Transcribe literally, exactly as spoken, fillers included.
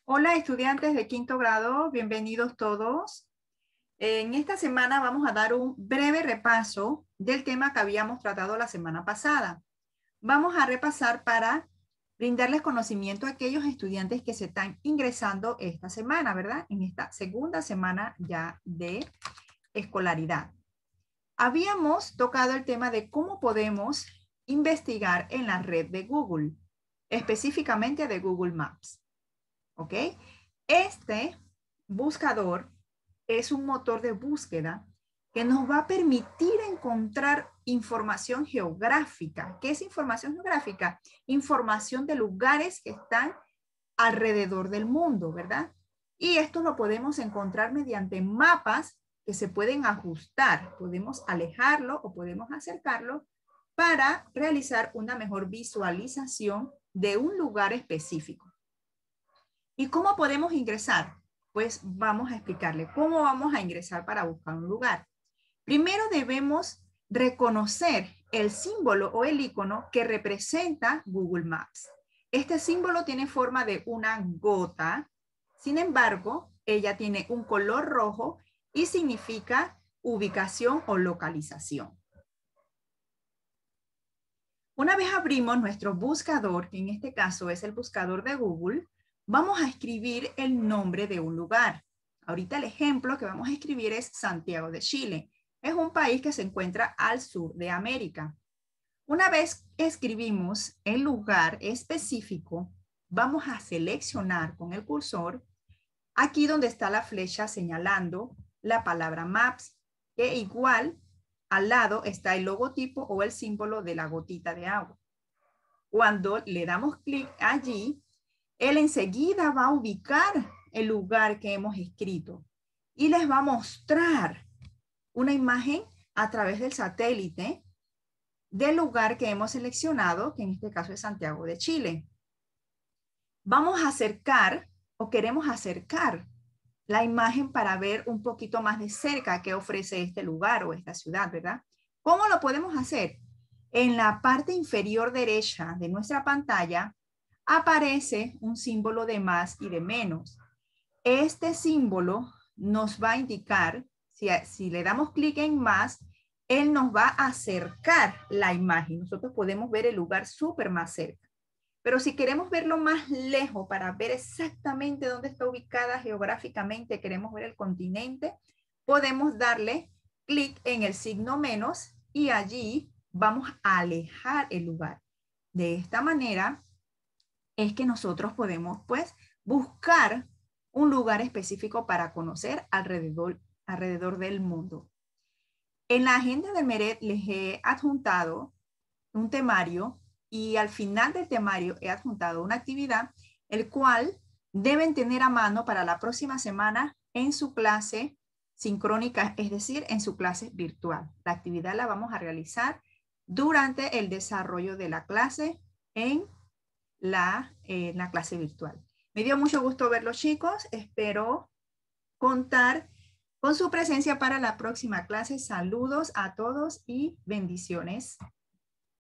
Hola estudiantes de quinto grado, bienvenidos todos. En esta semana vamos a dar un breve repaso del tema que habíamos tratado la semana pasada. Vamos a repasar para brindarles conocimiento a aquellos estudiantes que se están ingresando esta semana, ¿verdad? En esta segunda semana ya de escolaridad. Habíamos tocado el tema de cómo podemos investigar en la red de Google, específicamente de Google Maps. ¿Ok? Este buscador es un motor de búsqueda que nos va a permitir encontrar información geográfica. ¿Qué es información geográfica? Información de lugares que están alrededor del mundo, ¿verdad? Y esto lo podemos encontrar mediante mapas que se pueden ajustar. Podemos alejarlo o podemos acercarlo para realizar una mejor visualización de un lugar específico. ¿Y cómo podemos ingresar? Pues vamos a explicarle cómo vamos a ingresar para buscar un lugar. Primero debemos reconocer el símbolo o el icono que representa Google Maps. Este símbolo tiene forma de una gota, sin embargo, ella tiene un color rojo y significa ubicación o localización. Una vez abrimos nuestro buscador, que en este caso es el buscador de Google, vamos a escribir el nombre de un lugar. Ahorita el ejemplo que vamos a escribir es Santiago de Chile. Es un país que se encuentra al sur de América. Una vez escribimos el lugar específico, vamos a seleccionar con el cursor aquí donde está la flecha señalando la palabra Maps, que igual al lado está el logotipo o el símbolo de la gotita de agua. Cuando le damos clic allí, él enseguida va a ubicar el lugar que hemos escrito y les va a mostrar una imagen a través del satélite del lugar que hemos seleccionado, que en este caso es Santiago de Chile. Vamos a acercar o queremos acercar la imagen para ver un poquito más de cerca qué ofrece este lugar o esta ciudad, ¿verdad? ¿Cómo lo podemos hacer? En la parte inferior derecha de nuestra pantalla aparece un símbolo de más y de menos. Este símbolo nos va a indicar, si, si le damos clic en más, él nos va a acercar la imagen. Nosotros podemos ver el lugar súper más cerca. Pero si queremos verlo más lejos para ver exactamente dónde está ubicada geográficamente, queremos ver el continente, podemos darle clic en el signo menos y allí vamos a alejar el lugar. De esta manera es que nosotros podemos pues buscar un lugar específico para conocer alrededor, alrededor del mundo. En la agenda de Meret les he adjuntado un temario y al final del temario he adjuntado una actividad, el cual deben tener a mano para la próxima semana en su clase sincrónica, es decir, en su clase virtual. La actividad la vamos a realizar durante el desarrollo de la clase en la, eh, la clase virtual. Me dio mucho gusto verlos, chicos. Espero contar con su presencia para la próxima clase. Saludos a todos y bendiciones.